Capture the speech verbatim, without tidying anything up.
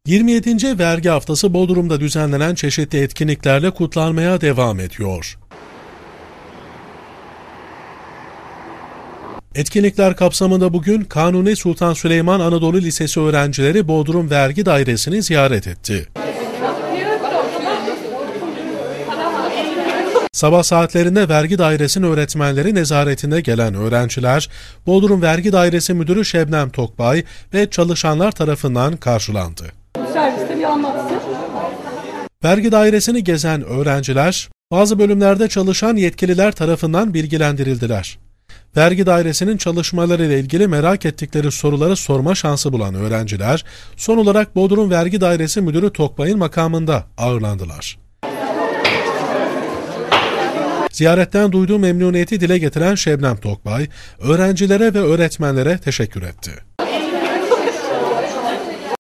yirmi yedinci Vergi Haftası Bodrum'da düzenlenen çeşitli etkinliklerle kutlanmaya devam ediyor. Etkinlikler kapsamında bugün Kanuni Sultan Süleyman Anadolu Lisesi öğrencileri Bodrum Vergi Dairesi'ni ziyaret etti. Sabah saatlerinde Vergi Dairesi'nin öğretmenleri nezaretinde gelen öğrenciler, Bodrum Vergi Dairesi Müdürü Şebnem Tokbay ve çalışanlar tarafından karşılandı. Serviste bir anlatsın. Vergi Dairesi'ni gezen öğrenciler, bazı bölümlerde çalışan yetkililer tarafından bilgilendirildiler. Vergi Dairesi'nin çalışmalarıyla ilgili merak ettikleri soruları sorma şansı bulan öğrenciler, son olarak Bodrum Vergi Dairesi Müdürü Tokbay'ın makamında ağırlandılar. Ziyaretten duyduğu memnuniyeti dile getiren Şebnem Tokbay, öğrencilere ve öğretmenlere teşekkür etti.